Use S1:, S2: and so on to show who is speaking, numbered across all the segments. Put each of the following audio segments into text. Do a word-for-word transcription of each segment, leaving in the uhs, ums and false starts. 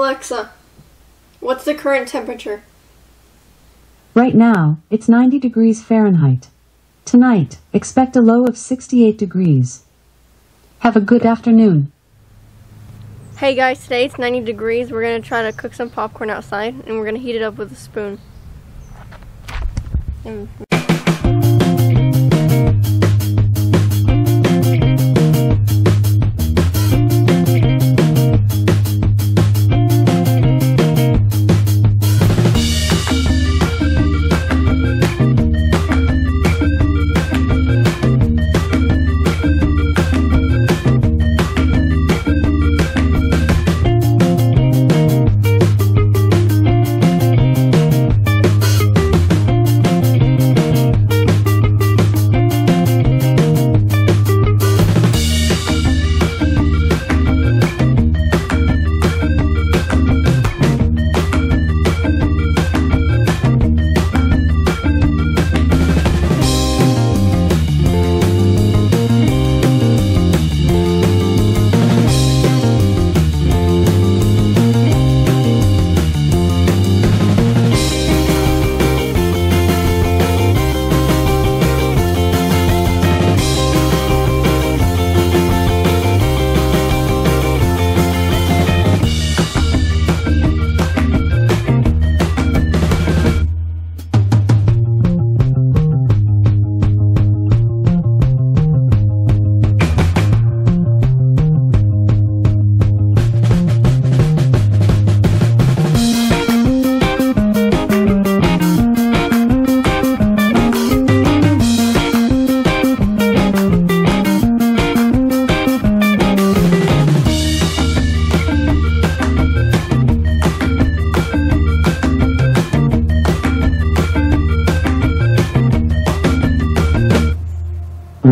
S1: Alexa, what's the current temperature?
S2: Right now, it's ninety degrees Fahrenheit. Tonight, expect a low of sixty-eight degrees. Have a good afternoon.
S1: Hey guys, today it's ninety degrees. We're going to try to cook some popcorn outside, and we're going to heat it up with a spoon. And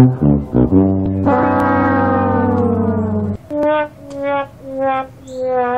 S3: Yeah.